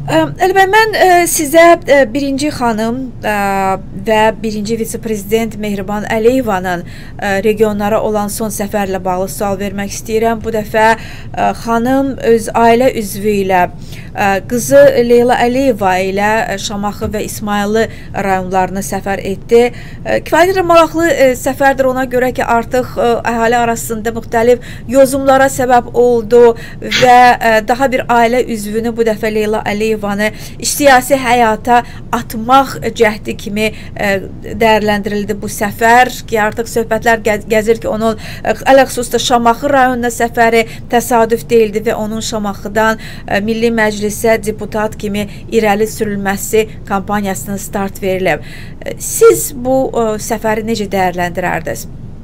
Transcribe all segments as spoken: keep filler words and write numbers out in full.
Əlbəttə, mən sizə birinci xanım və birinci vitse-prezident Mehriban Əliyevanın regionlara olan son səfərlə bağlı sual vermək istəyirəm. Bu dəfə xanım öz ailə üzvü ilə, qızı Leyla Əliyeva ilə Şamaxı və İsmayıllı rayonlarına səfər etdi. Kifayət maraqlı səfərdir ona görə ki, artıq əhali arasında müxtəlif yozumlara səbəb oldu və daha bir ailə üzvünü bu dəfə Leyla Əliyevanı siyasi həyata atmaq cəhdi kimi dəyərləndirildi bu səfər ki, artıq söhbətlər gəzir ki, onun ələxüsusda Şamaxı rayonuna səfəri təsadüf deyildi və onun Şamaxıdan Milli Məclisə deputat kimi irəli sürülməsi kampaniyasına start verilib. Siz bu səfəri necə dəyərləndirərdiniz?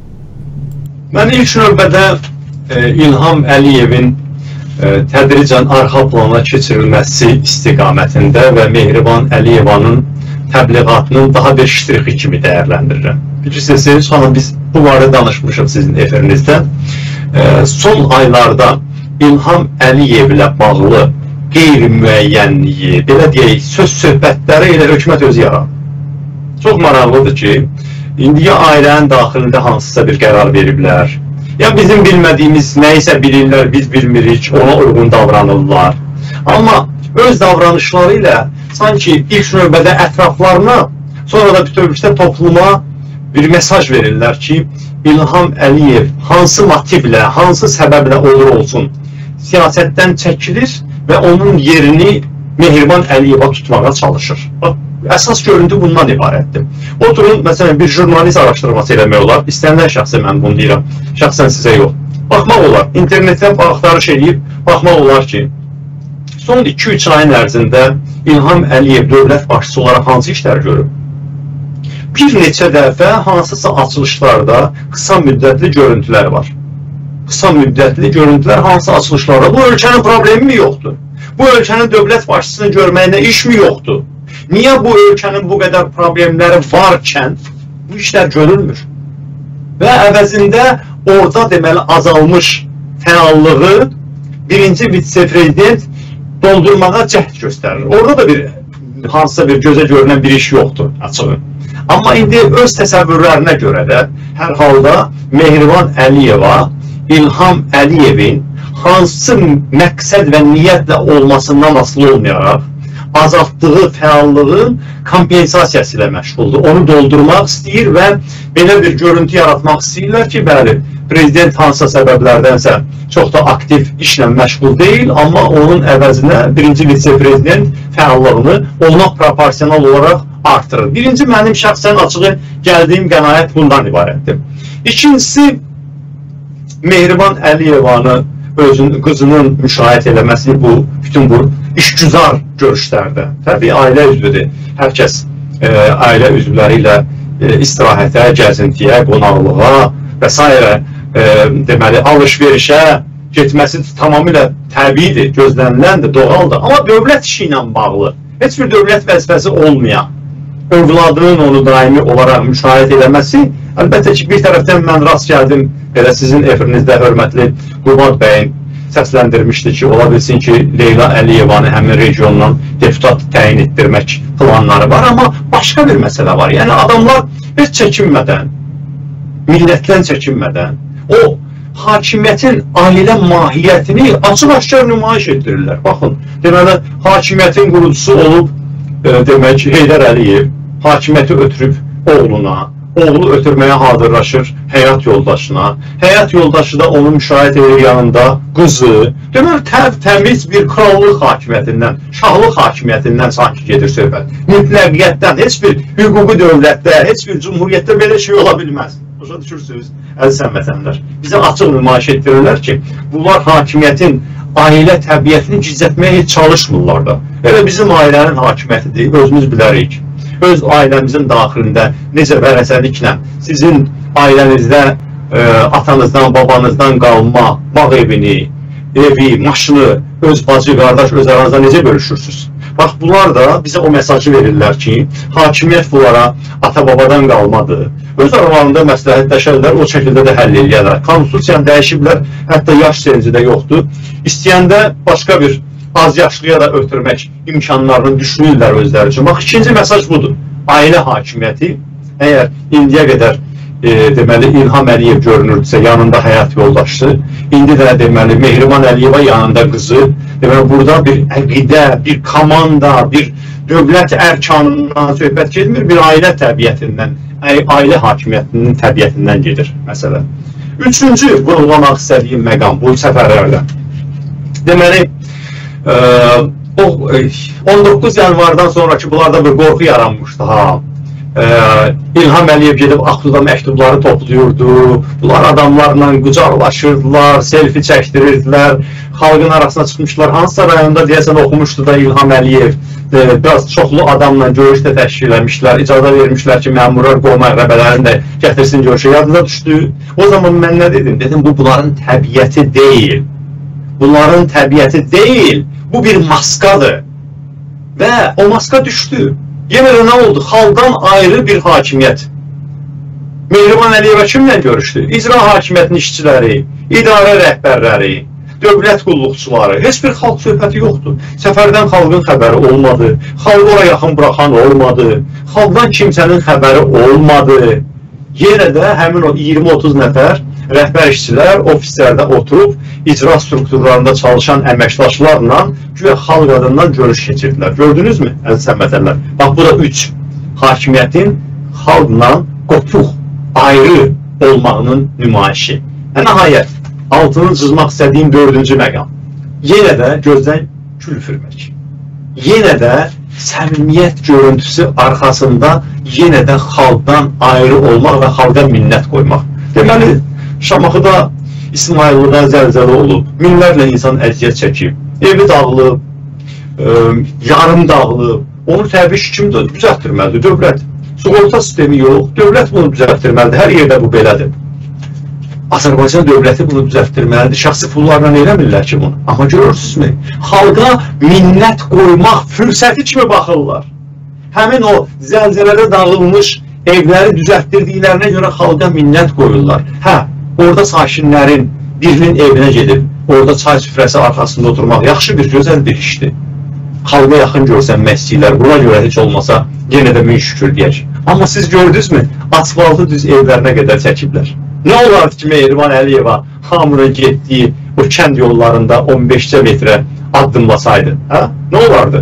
Mən ilk növbədə İlham Əliyevin tədricən arxa plana keçirilməsi istiqamətində və Mehriban Əliyevanın təbliğatının daha bir ştrixi kimi dəyərləndirirəm. Bilirsiniz, sonra biz bu barədə danışmışıq sizin efirinizdə. Son aylarda İlham Əliyev ilə bağlı qeyri-müəyyənliyi, belə deyək, söz-söhbətləri ilə hökumət özü yaradı. Çox maraqlıdır ki, indiyə ailənin daxilində hansısa bir qərar veriblər. Ya bizim bilmədiyimiz nəyisə bilirlər, biz bilmirik, ona uyğun davranırlar. Amma öz davranışları ilə sanki ilk növbədə ətraflarına, sonra da bütövlükdə topluma bir mesaj verirlər ki, İlham Əliyev hansı motivlə, hansı səbəblə olur olsun siyasətdən çəkilir və onun yerini Mehriban Əliyeva tutmağa çalışır. Əsas görüntü bundan ibarətdir. Oturun, məsələn, bir jurnalist araşdırması eləmək olar. İstənilən şəxsə mən bunu deyirəm, şəxsən sizə yox. Baxmaq olar, internetdən axtarış edib, baxmaq olar ki, son iki üç ayın ərzində İlham Əliyev dövlət başçısı olaraq hansı işlər görüb? Bir neçə dəfə hansısa açılışlarda qısa müddətli görüntülər var. Qısa müddətli görüntülər hansı açılışlarda? Bu ölkənin problemi mi yoxdur? Bu ölkənin dövlət başçısını görməyinə iş mi yoxdur? Niyə bu ölkənin bu qədər problemləri varkən bu işlər görülmür? Və əvəzində orada deməli azalmış fəallığı birinci vitse-prezident doldurmağa cəhd göstərir. Orada da bir hansısa bir gözə görünən bir iş yoxdur açığı. Amma indi öz təsəvvürlərinə görə də hər halda Mehriban Əliyeva İlham Əliyevin hansı məqsəd və niyyətlə olmasından asılı olmayaraq azaltdığı fəallığın kompensasiyası ilə məşğuldur. Onu doldurmaq istəyir və belə bir görüntü yaratmaq istəyirlər ki, bəli, prezident hansısa səbəblərdənsə çox da aktiv işlə məşğul deyil, amma onun əvəzinə birinci vitse-prezident fəallığını ona proporsional olaraq artırır. Birinci, mənim şəxsən açığı gəldiyim qənaət bundan ibarətdir. İkincisi, Mehriban Əliyevanı özünün, qızının müşahidə eləməsi bu, bütün bu işgüzar görüşlərdə. Təbii ailə üzvüdür. Hər kəs e, ailə üzvləri ilə e, istirahətə, gəzintiyə, qonaqlığa və s. E, deməli, alış-verişə getməsi tamamilə təbiidir, gözləniləndir, doğaldır. Amma dövlət işi ilə bağlı, heç bir dövlət vəzifəsi olmayan, övladının onu daimi olaraq müşahidə eləməsi, əlbəttə ki, bir tərəfdən mən rast gəldim, elə sizin efirinizdə hörmətli Qubad bəyin səsləndirmişdi ki, ola bilsin ki, Leyla Əliyevanı həmin regiondan deputat təyin etdirmək planları var, amma başqa bir məsələ var. Yəni, adamlar heç çəkinmədən, millətdən çəkinmədən, o hakimiyyətin ailə mahiyyətini açıq-aşkar nümayiş etdirirlər. Baxın, deməli, hakimiyyətin qurucusu olub, e, demək, Heydər Əliyev hakimiyyəti ötürüb oğluna, oğlu ötürməyə hazırlaşır həyat yoldaşına, həyat yoldaşı da onu müşahidə edir yanında qızı. Deməli, tə təmiz bir krallıq hakimiyyətindən, şahlıq hakimiyyətindən sanki gedir söhbət. Mütləqiyyətdən, heç bir hüquqi dövlətdə, heç bir cumhuriyyətdə belə şey ola bilməz. Başa düşürsünüz, əziz həmvətənlər. Bizə açıq nümayiş etdirirlər ki, bunlar hakimiyyətin ailə təbiətini gizlətməyə heç çalışmırlar da. Elə bizim ailənin hakimiyyətidir, özümüz bilərik. Öz ailəmizin daxilində necə vərəsəliklə sizin ailənizdə e, atanızdan, babanızdan qalma bağ evini, evi, maşını, öz bacı, qardaş, öz aranızda necə bölüşürsünüz? Bax, bunlar da bizə o mesajı verirlər ki, hakimiyyət bunlara ata-babadan qalmadır. Öz aralarında məsləhətləşərlər, o şəkildə də həll edirlər. Konstitusiyanı dəyişiblər, hətta yaş senci də yoxdur. İstəyəndə başqa bir az yaşlıya da ötürmək imkanlarını düşünürlər özləri üçün. Bax, ikinci mesaj budur. Ailə hakimiyyəti, əgər indiyə qədər e, deməli İlham Əliyev görünürdüsə, yanında həyat yoldaşdı, indi də deməli Mehriban Əliyeva yanında qızı, deməli burada bir əqidə, bir komanda, bir dövlət ərkanından söhbət getmir, bir ailə təbiətindən, ailə hakimiyyətinin təbiətindən gedir məsələ. Üçüncü vurğulamaq istədiyim məqam bu səfərlərdə. Deməli, e, o on doqquz yanvardan sonraki bunlarda bir qorxu yaranmışdı. Ha. E, İlham Əliyev gedib Aksu'da məktubları topluyordu. Bunlar adamlarla qucaqlaşırdılar, selfie çəkdirirdilər. Xalqın arasına çıxmışlar. Hansısa rayonda deyəsən oxumuşdu da İlham Əliyev. E, biraz çoxlu adamla görüş də təşkil etmişlər. İcazə vermişlər ki, məmurlar qolma rəbələrini də gətirsin görüşə. Yadına düşdü. O zaman mən nə dedim? Dedim, bu bunların təbiəti deyil. Bunların təbiəti deyil. Bu bir maskadır. Və o maska düşdü. Yenə də nə oldu? Xalqdan ayrı bir hakimiyyət. Mehriban Əliyeva kimlə görüşdü? İcra hakimiyyətinin işçiləri, idarə rəhbərləri, dövlət qulluqçuları. Heç bir xalq söhbəti yoxdur. Səfərdən xalqın xəbəri olmadı. Xalqı oraya yaxın buraxan olmadı. Xalqdan kimsənin xəbəri olmadı. Yenə də həmin o iyirmi otuz nəfər rəhbər işçilər ofislərdə oturub icra strukturlarında çalışan əməkdaşlarla güya xalq adından görüş keçirdilər. Gördünüzmü əziz həmvətənlər? Bax, bu da üç. Hakimiyyətin xalqla qopuq, ayrı olmağının nümayişi. Və nəhayət, altını çizmək istədiyim dördüncü məqam. Yenə də gözdən kül üfürmək. Yenə də səmimiyyət görüntüsü arxasında yenə də xalqdan ayrı olmaq və xalqa minnət qoymaq. Deməli, Şamaxıda İsmaillığa zəlzələ olub, minlərlə insan əziyyət çəkib, evi dağılıb, e, yarım dağılıb, onu təbii ki, kim düzəltdirməlidir? Dövlət. Sığorta sistemi yox, dövlət bunu düzəltdirməlidir, hər yerdə bu belədir. Azərbaycan dövləti bunu düzəltdirməlidir, şəxsi pullarla eləmirlər ki bunu. Amma görürsünüzmü? Xalqa minnət qoymaq fürsəti kimi baxırlar. Həmin o zəlzələdə dağılmış evləri düzəltdirdiklərinə görə xalqa minnət qoyurlar. Hə, orada sakinlərin birinin evinə gedib, orada çay süfrəsi arxasında oturmaq yaxşı bir, gözəl bir işdir. Xalqa yaxın görsənmək istəyirlər, buna görə heç olmasa yenə də min şükür deyək. Amma siz gördünüzmü, asfaltı düz evlərinə qədər çəkiblər. Nə olardı ki, Mehriban Əliyeva hamının getdiyi o kənd yollarında on beşcə metrə addımlasaydı? Hə? Nə olardı?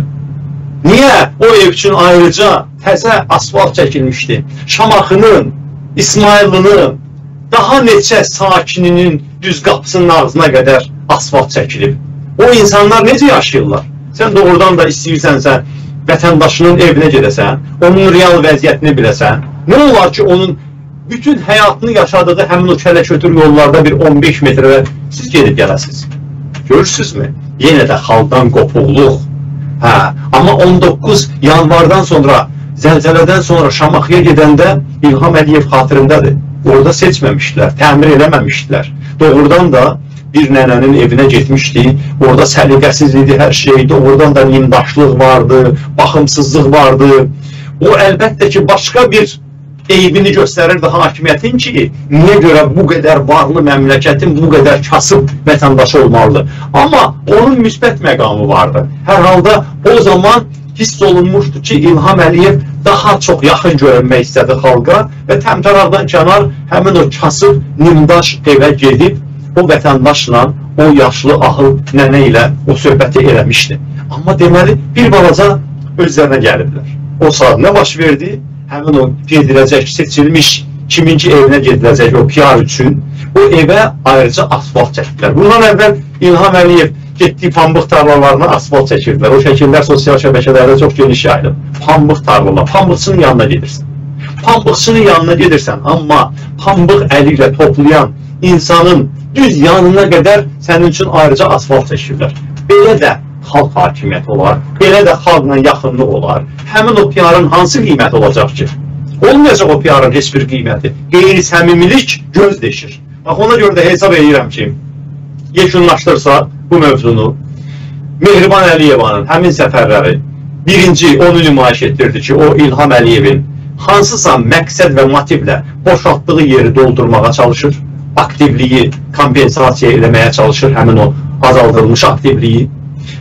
Niyə o ev üçün ayrıca təzə asfalt çəkilmişdi? Şamaxının, İsmaillının, daha neçə sakininin düz qapısının ağzına qədər asfalt çəkilib. O insanlar necə yaşayırlar? Sən doğrudan da istəyirsənsə, vətəndaşının evinə gedəsən, onun real vəziyyətini biləsən, nə olar ki, onun bütün həyatını yaşadığı həmin o kələ-kötür yollarda bir on beş metrə siz gedib gələsiniz. Görürsünüzmü? Yenə də xalqdan qopuqluq. Hə, amma on doqquz yanvardan sonra, zəlzələdən sonra Şamaxıya gedəndə İlham Əliyev xatirindadır. Orada seçməmişdilər, təmir eləməmişdilər. Doğrudan da bir nənənin evinə getmişdi, orada səliqəsiz idi hər şeydi, oradan da nimdaşlıq vardı, baxımsızlıq vardı. O əlbəttə ki, başqa bir eybini göstərirdi hakimiyyətin ki, niyə görə bu qədər varlı məmləkətin bu qədər kasıb vətəndaşı olmalıdır. Amma onun müsbət məqamı vardı. Hər halda o zaman hiss olunmuşdu ki, İlham Əliyev daha çox yaxın görünmək istədi xalqa və təmtəraqdan kənar həmin o kasıb, nimdaş evə gedib o vətəndaşla, o yaşlı ahıl nənə ilə o söhbəti eləmişdi. Amma deməli, bir balaca özlərinə gəliblər. O saat nə baş verdi? Həmin o gediləcək, seçilmiş kiminki evinə gediləcək o P R üçün o evə ayrıca asfalt çəkdilər. Bundan əvvəl İlham Əliyev getdiyi pambıq tarlalarına asfalt çəkirdilər. O şəkillər sosial şəbəkələrdə çox geniş yayılıb. Pambıq tarlalar, pambıqçının yanına gedirsən. Pambıqçının yanına gedirsən, amma pambıq əli ilə toplayan insanın düz yanına qədər sənin üçün ayrıca asfalt çəkirlər. Belə də xalq hakimiyyəti olar, belə də xalqla yaxınlıq olar. Həmin o P R-ın hansı qiyməti olacaq ki? Olmayacaq o P R-ın heç bir qiyməti. Qeyri-səmimilik göz deşir. Bax, ona görə də hesab edirəm ki, yekunlaşdırsa bu mövzunu, Mehriban Əliyevanın həmin səfərləri birinci onu nümayiş etdirdi ki, o İlham Əliyevin hansısa məqsəd və motivlə boşaltdığı yeri doldurmağa çalışır, aktivliyi kompensasiya eləməyə çalışır, həmin o azaldılmış aktivliyi.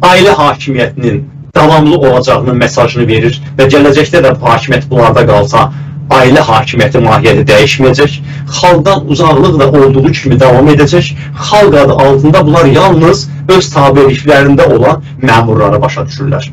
ailə hakimiyyətinin davamlı olacağının mesajını verir və gələcəkdə də bu hakimiyyət bunlarda qalsa, ailə hakimiyyəti mahiyyəti dəyişməyəcək, xalqdan uzaqlıq da olduğu kimi davam edəcək, xalq adı altında bunlar yalnız öz tabiliklərində olan məmurları başa düşürlər.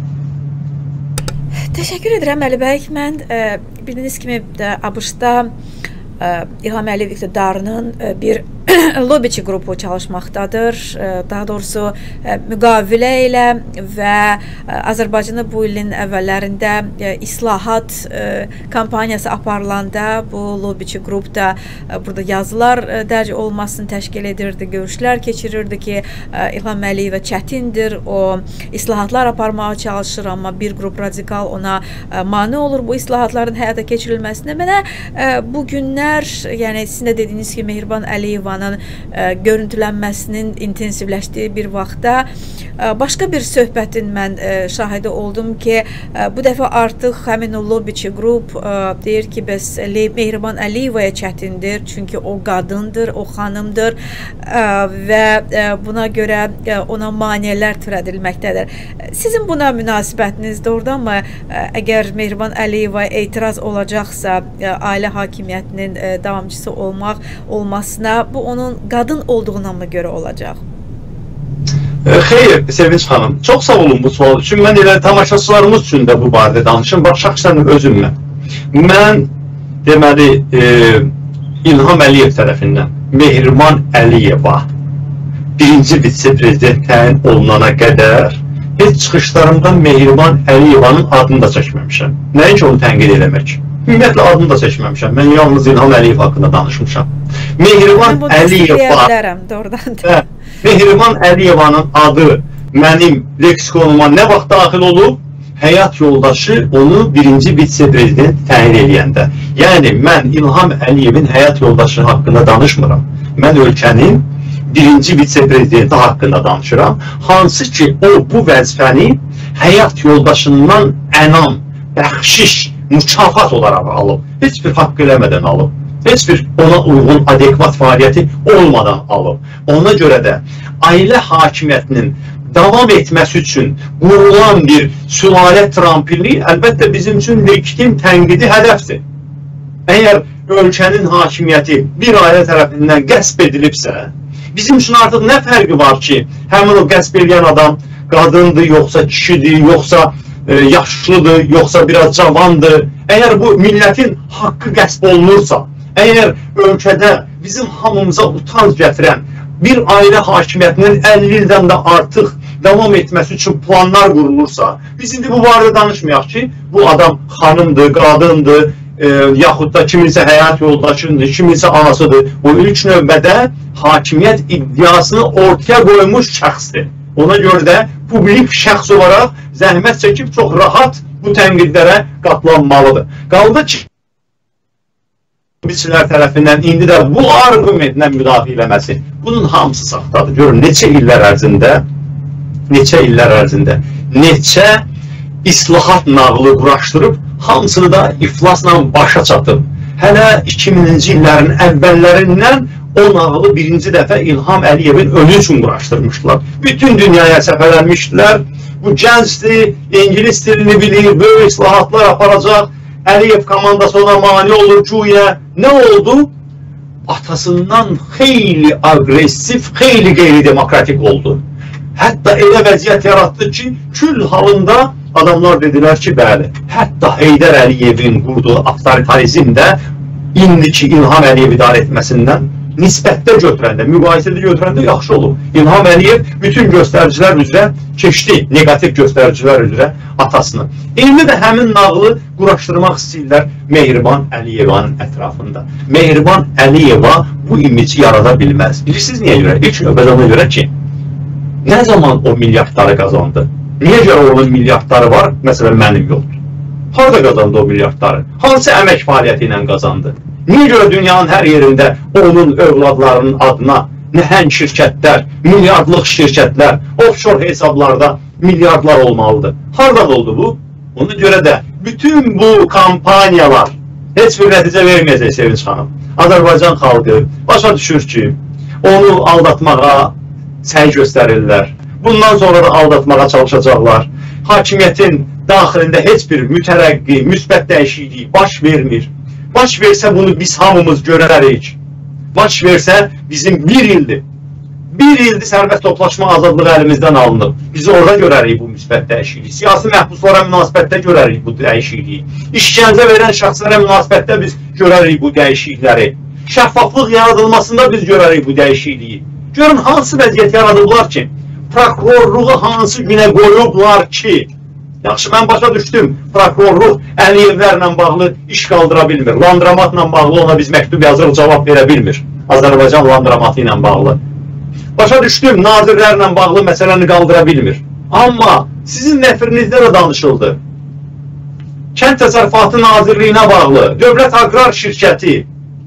Təşəkkür edirəm Əli bəy. Mən e, bildiyiniz kimi ABŞ-da e, İlham Əliyev iqtidarının e, bir lobiçi qrupu çalışmaqdadır. Daha doğrusu müqavilə ilə və Azərbaycanda bu ilin əvvəllərində islahat kampaniyası aparılanda bu lobiçi qrup da burada yazılar dərc olmasını təşkil edirdi, görüşlər keçirirdi ki, İlham Əliyevə çətindir, o islahatlar aparmağa çalışır, amma bir qrup radikal ona mane olur bu islahatların həyata keçirilməsinə. Mənə bu günlər, yəni sizin də dediyiniz ki, Mehriban Əliyevanın görüntülənməsinin intensivləşdiyi bir vaxtda başqa bir söhbətin mən şahidi oldum ki, bu dəfə artıq həmin o lobiçi qrup deyir ki, bəs Mehriban Əliyevaya çətindir, çünki o qadındır, o xanımdır və buna görə ona maneələr törədilməkdədir. Sizin buna münasibətiniz doğrudanmı? Əgər Mehriban Əliyevaya etiraz olacaqsa, ailə hakimiyyətinin davamçısı olmaq olmasına, bu onun qadın olduğuna mı görə olacaq? Xeyr, Sevinç xanım, çox sağ olun bu sual üçün. Mən elə tamaşaçılarımız üçün də bu barədə danışım. Bax, şəxsən özümlə. Mən, deməli, e, İlham Əliyev tərəfindən Mehriban Əliyeva birinci vitse-prezident təyin olunana qədər heç çıxışlarımda Mehriban Əliyevanın adını da çəkməmişəm. Nəyin ki, onu tənqid eləmək? Ümumiyyətlə adını da seçməmişəm. Mən yalnız İlham Əliyev haqqında danışmışam. Mehriban Əliyeva, Mehriban Əliyevanın adı mənim leksikonuma nə vaxt daxil olub? Həyat yoldaşı onu birinci vitse-prezident təyin eləyəndə. Yəni, mən İlham Əliyevin həyat yoldaşı haqqında danışmıram. Mən ölkənin birinci vitse-prezidenti haqqında danışıram. Hansı ki, o bu vəzifəni həyat yoldaşından ənam, bəxşiş, mükafat olaraq alıb, heç bir haqq eləmədən alıb, heç bir ona uyğun adekvat fəaliyyəti olmadan alıb. Ona görə də ailə hakimiyyətinin davam etməsi üçün qurulan bir sülalə trampilliyi əlbəttə bizim üçün legitim tənqidi hədəfdir. Əgər ölkənin hakimiyyəti bir ailə tərəfindən qəsb edilibsə, bizim üçün artıq nə fərqi var ki, həmin o qəsb edən adam qadındır, yoxsa kişidir, yoxsa yaşlıdır, yoxsa biraz cavandır. Əgər bu millətin haqqı qəsb olunursa, əgər ölkədə bizim hamımıza utanc gətirən bir ailə hakimiyyətinin əlli ildən də artıq davam etməsi üçün planlar qurulursa, biz indi bu barədə danışmayaq ki, bu adam xanımdır, qadındır, e, yaxud da kiminsə həyat yoldaşındır, kiminsə anasıdır. O ilk növbədə hakimiyyət iddiasını ortaya qoymuş şəxsdir. Ona görə də publik şəxs olaraq zəhmət çəkib çox rahat bu tənqidlərə qatlanmalıdır. Qaldı ki, biçilər tərəfindən indi də bu argumentlə müdafiə eləməsi, bunun hamısı saxtadır. Görün, neçə illər ərzində, neçə illər ərzində, neçə islahat nağılı quraşdırıb, hamısını da iflasla başa çatıb. Hələ iki minci illərin əvvəllərindən o nağılı birinci dəfə İlham Əliyevin ölü üçün quraşdırmışdılar. Bütün dünyaya səfərlənmişdilər. Bu gəncdir, İngilis dilini bilir, böyük islahatlar aparacaq. Əliyev komandası ona mani olur güya. Nə oldu? Atasından xeyli agresif, xeyli qeyri-demokratik oldu. Hətta elə vəziyyət yaratdı ki, kül halında adamlar dedilər ki, bəli, hətta Heydər Əliyevin qurduğu avtoritarizm də indiki İlham Əliyev idarə etməsindən nisbətdə götürəndə, müqayisədə götürəndə yaxşı olub. İlham Əliyev bütün göstəricilər üzrə keçdi, negativ göstəricilər üzrə atasını. İndi də həmin nağılı quraşdırmaq istəyirlər Mehriban Əliyevanın ətrafında. Mehriban Əliyeva bu imici yarada bilməz. Bilirsiniz niyə görə? İlk növbədə ona görə ki, nə zaman o milyardları qazandı? Niyə görə onun milyardları var, məsələn mənim yoxdur? Harada qazandı o milyardları? Hansı əmək fəaliyyəti ilə qazandı? Niyə görə dünyanın hər yerində onun övladlarının adına nəhəng şirkətlər, milyardlıq şirkətlər, offshore hesablarda milyardlar olmalıdır? Hardan oldu bu? Ona görə də bütün bu kampaniyalar heç bir nəticə verməyəcək Sevinç xanım. Azərbaycan xalqı başa düşür ki, onu aldatmağa səy göstərirlər. Bundan sonra da aldatmağa çalışacaqlar. Hakimiyyətin daxilində heç bir mütərəqqi, müsbət dəyişikliyi baş vermir. Baş versə bunu biz hamımız görərik. Baş versə bizim bir ildir. Bir ildir sərbəst toplaşma azadlığı əlimizdən alınıb. Biz orada görərik bu müsbət dəyişikliyi. Siyasi məhbuslara münasibətdə görərik bu dəyişikliyi. İşgəncə verən şəxslərə münasibətdə biz görərik bu dəyişiklikləri. Şəffaflıq yaradılmasında biz görərik bu dəyişikliyi. Görün, hansı vəziyyət yaradıblar ki, prokurorluğu hansı günə qoyublar ki, yaxşı, mən başa düşdüm, prokurorluq Əliyevlərlə bağlı iş qaldıra bilmir. Landramatla bağlı ona biz məktub yazırıq, cavab verə bilmir. Azərbaycan landramatı ilə bağlı. Başa düşdüm, nazirlərlə bağlı məsələni qaldıra bilmir. Amma sizin nəfrinizdə də danışıldı. Kənd Təsərrüfatı Nazirliyinə bağlı Dövlət Aqrar Şirkəti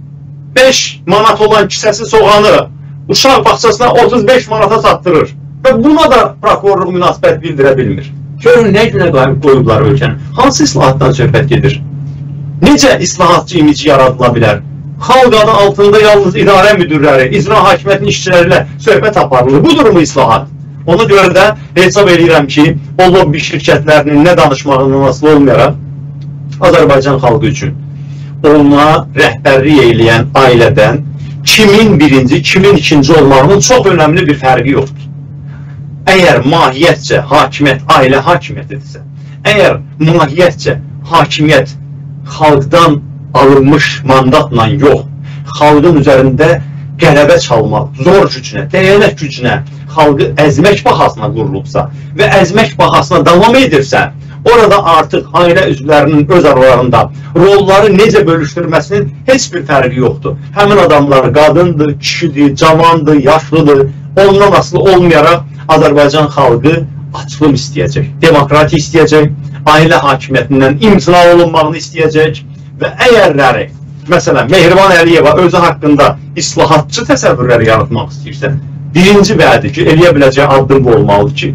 beş manat olan kisəsi soğanı uşaq bağçasına otuz beş manata satdırır. Və buna da prokurorluq münasibət bildirə bilmir. Görün, nə günə qoyublar ölkəni? Hansı islahatdan söhbət gedir? Necə islahatçı imici yaradıla bilər? Xalq adı altında yalnız idarə müdürləri, icra hakimiyyətinin işçiləri ilə söhbət aparılır. Budur mu islahat? Ona görə də hesab edirəm ki, o lobby şirkətlərinin nə danışmağından asılı olmayaraq Azərbaycan xalqı üçün ona rəhbərlik eyləyən ailədən kimin birinci, kimin ikinci olmağının çox önəmli bir fərqi yoxdur. Əgər mahiyyətcə hakimiyyət ailə hakimiyyətidirsə, əgər mahiyyətcə hakimiyyət xalqdan alınmış mandatla yox, xalqın üzərində qələbə çalmaq, zor gücünə, dəyənək gücünə, xalqı əzmək bahasına qurulubsa və əzmək bahasına davam edirsə, orada artıq ailə üzvlərinin öz aralarında rolları necə bölüşdürməsinin heç bir fərqi yoxdur. Həmin adamlar qadındır, kişidir, cavandır, yaşlıdır, ondan asılı olmayaraq Azərbaycan xalqı açılım istəyəcək, demokratiya istəyəcək, ailə hakimiyyətindən imtina olunmağını istəyəcək və əgərləri, məsələn, Mehriban Əliyeva özü haqqında islahatçı təsəvvürləri yaratmaq istəyirsə, birinci vədi ki, eləyə biləcəyi addım bu olmalıdır ki,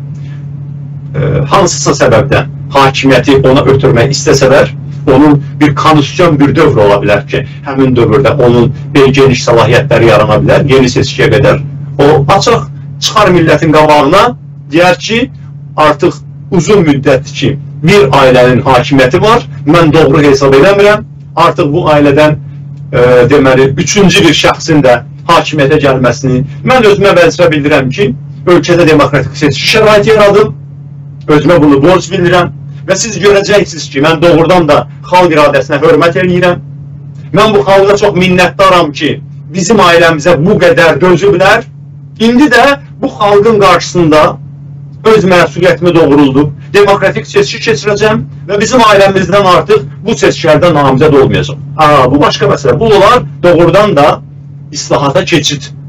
e, hansısa səbəbdən hakimiyyəti ona ötürmək istəsələr, onun bir konstitusyon bir dövr ola bilər ki, həmin dövrdə onun bir geniş səlahiyyətləri yarana bilər, yeni seçkiyə qədər o açıq çıxar millətin qabağına, deyər ki, artıq uzun müddətdir ki, bir ailənin hakimiyyəti var, mən doğru hesab eləmirəm, artıq bu ailədən e, deməli, üçüncü bir şəxsin də hakimiyyətə gəlməsini mən özümə vəzifə bildirəm ki, ölkədə demokratik seçki şəraiti yaradım, özümə bunu borc bildirəm və siz görəcəksiniz ki, mən doğrudan da xalq iradəsinə hörmət eləyirəm. Mən bu xalqa çox minnətdaram ki, bizim ailəmizə bu qədər dözüblər. İndi də bu xalqın qarşısında öz məsuliyyətimi doğruldum, demokratik seçki keçirəcəm və bizim ailəmizdən artıq bu seçkilərdən namizəd olmayacaq. Aa, bu başqa məsələ. Bu olar doğrudan da islahata keçid.